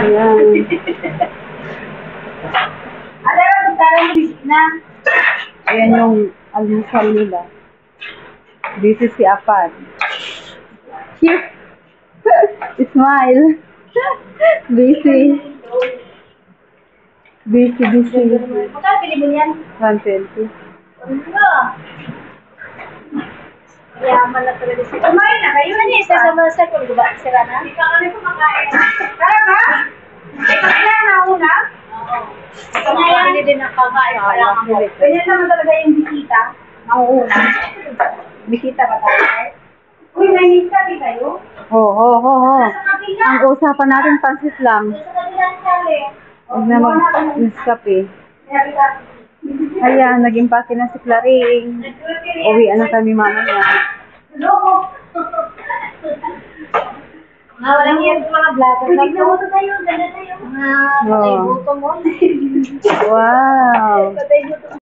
Ayan. Ayan yung almusal nila. This is si Apad. Cute. Smile. Busy. Busy. Magkano pili mo yan? 120. Yaman na talaga siya. Kumain na kayo. Ano yung sa mga cellphone ko ba? Sira na? Hindi ka kami kumakain. Talaga? May kailangan na una? Oo. Kumakain din ang kakain pa lang ako. Ganyan naman talaga yung bisita. Nauuna. Bisita ba tayo? Uy, may mister kayo? Oo. Ang usapan natin pansit lang. Sa kabilang sali. Huwag na mag-miskape. Ayan, naging pati na si Claring. Uwian na kami mamaya. Loko. Walang yan sa mga vlogger. Tignan mo ito tayo. Ganda tayo. Patay buto mo. Wow. Patay buto.